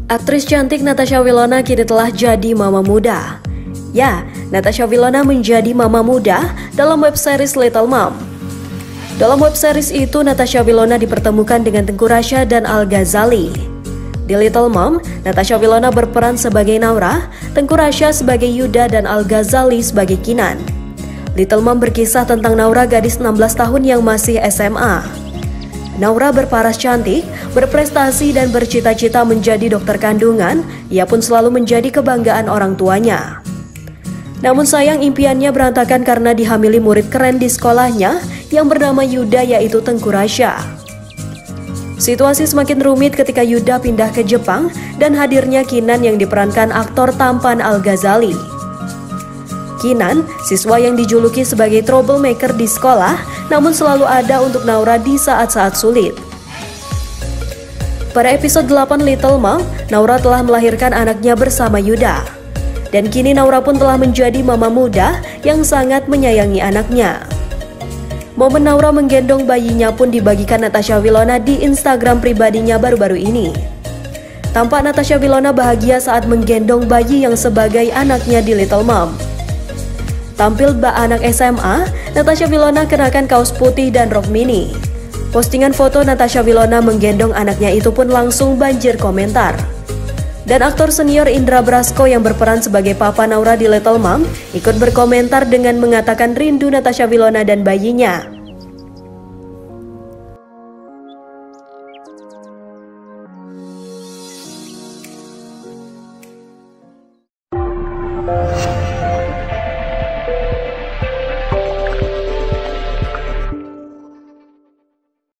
Aktris cantik Natasha Wilona kini telah jadi mama muda. Ya, Natasha Wilona menjadi mama muda dalam web series Little Mom. Dalam web series itu, Natasha Wilona dipertemukan dengan Tengku Rasha dan Al Ghazali. Di Little Mom, Natasha Wilona berperan sebagai Naura, Tengku Rasha sebagai Yuda, dan Al Ghazali sebagai Kinan. Little Mom berkisah tentang Naura, gadis 16 tahun yang masih SMA. Naura berparas cantik, berprestasi, dan bercita-cita menjadi dokter kandungan. Ia pun selalu menjadi kebanggaan orang tuanya. Namun sayang, impiannya berantakan karena dihamili murid keren di sekolahnya yang bernama Yuda, yaitu Tengku Rasha. Situasi semakin rumit ketika Yuda pindah ke Jepang dan hadirnya Kinan yang diperankan aktor tampan Al Ghazali. Kinan, siswa yang dijuluki sebagai troublemaker di sekolah, namun selalu ada untuk Naura di saat-saat sulit. Pada episode 8 Little Mom, Naura telah melahirkan anaknya bersama Yuda. Dan kini Naura pun telah menjadi mama muda yang sangat menyayangi anaknya. Momen Naura menggendong bayinya pun dibagikan Natasha Wilona di Instagram pribadinya baru-baru ini. Tampak Natasha Wilona bahagia saat menggendong bayi yang sebagai anaknya di Little Mom. Tampil bak anak SMA, Natasha Wilona kenakan kaos putih dan rok mini. Postingan foto Natasha Wilona menggendong anaknya itu pun langsung banjir komentar. Dan aktor senior Indra Brasko yang berperan sebagai Papa Naura di Little Mom ikut berkomentar dengan mengatakan rindu Natasha Wilona dan bayinya.